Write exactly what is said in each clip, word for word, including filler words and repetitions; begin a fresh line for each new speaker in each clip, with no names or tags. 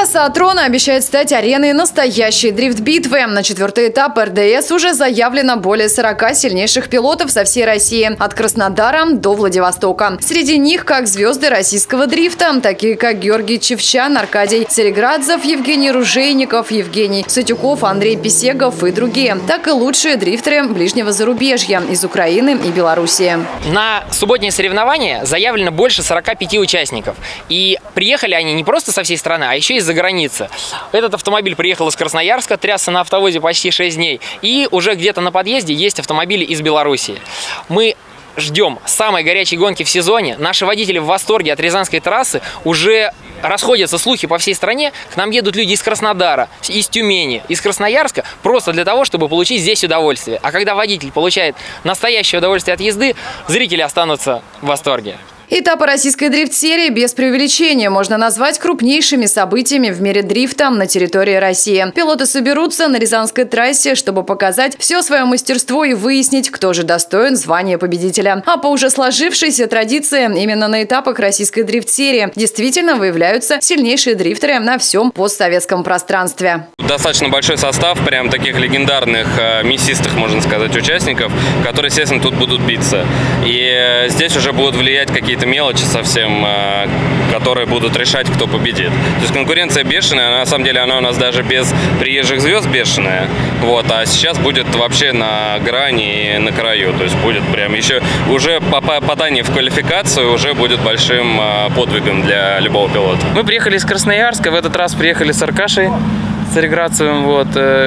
Трасса от Рона обещает стать ареной настоящей дрифт-битвы. На четвертый этап эр дэ эс уже заявлено более сорока сильнейших пилотов со всей России, от Краснодара до Владивостока. Среди них как звезды российского дрифта, такие как Георгий Чевчан, Аркадий Цареградзев, Евгений Ружейников, Евгений Сатюков, Андрей Писегов и другие, так и лучшие дрифтеры ближнего зарубежья из Украины и Белоруссии.
На субботние соревнования заявлено больше сорока пяти участников. И приехали они не просто со всей страны, а еще из-за границы. Этот автомобиль приехал из Красноярска, трясся на автовозе почти шесть дней. И уже где-то на подъезде есть автомобили из Белоруссии. Мы ждем самой горячей гонки в сезоне. Наши водители в восторге от Рязанской трассы. Уже расходятся слухи по всей стране. К нам едут люди из Краснодара, из Тюмени, из Красноярска, просто для того, чтобы получить здесь удовольствие. А когда водитель получает настоящее удовольствие от езды, зрители останутся в восторге.
Этапы российской дрифт-серии без преувеличения можно назвать крупнейшими событиями в мире дрифта на территории России. Пилоты соберутся на Рязанской трассе, чтобы показать все свое мастерство и выяснить, кто же достоин звания победителя. А по уже сложившейся традиции, именно на этапах российской дрифт-серии действительно выявляются сильнейшие дрифтеры на всем постсоветском пространстве.
Достаточно большой состав прям таких легендарных, мясистых, можно сказать, участников, которые, естественно, тут будут биться. И здесь уже будут влиять какие-то мелочи совсем, которые будут решать, кто победит. То есть конкуренция бешеная, на самом деле она у нас даже без приезжих звезд бешеная. Вот, а сейчас будет вообще на грани и на краю. То есть будет прям еще уже попадание в квалификацию уже будет большим подвигом для любого пилота.
Мы приехали из Красноярска, в этот раз приехали с Аркашей Цареградцевым. Вот.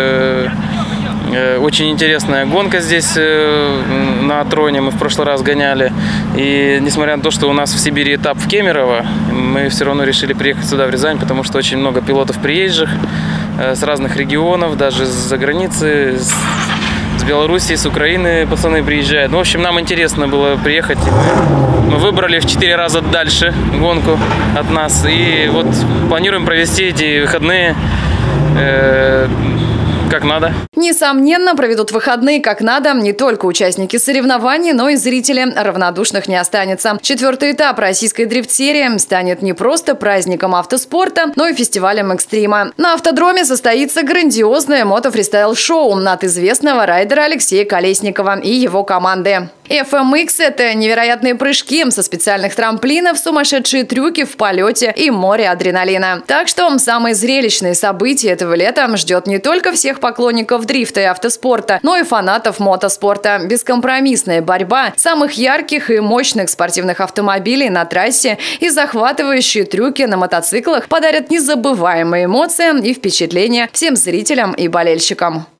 Очень интересная гонка здесь на Троне, мы в прошлый раз гоняли. И несмотря на то, что у нас в Сибири этап в Кемерово, мы все равно решили приехать сюда, в Рязань, потому что очень много пилотов приезжих с разных регионов, даже из-за границы, с Белоруссии, с Украины пацаны приезжают. Ну, в общем, нам интересно было приехать. Мы выбрали в четыре раза дальше гонку от нас. И вот планируем провести эти выходные э как надо.
Несомненно, проведут выходные как надо не только участники соревнований, но и зрители. Равнодушных не останется. Четвертый этап российской дрифт-серии станет не просто праздником автоспорта, но и фестивалем экстрима. На автодроме состоится грандиозное мотофристайл-шоу от известного райдера Алексея Колесникова и его команды. эф эм икс – это невероятные прыжки со специальных трамплинов, сумасшедшие трюки в полете и море адреналина. Так что самые зрелищные события этого лета ждет не только всех поклонников дрифта и автоспорта, но и фанатов мотоспорта. Бескомпромиссная борьба самых ярких и мощных спортивных автомобилей на трассе и захватывающие трюки на мотоциклах подарят незабываемые эмоции и впечатления всем зрителям и болельщикам.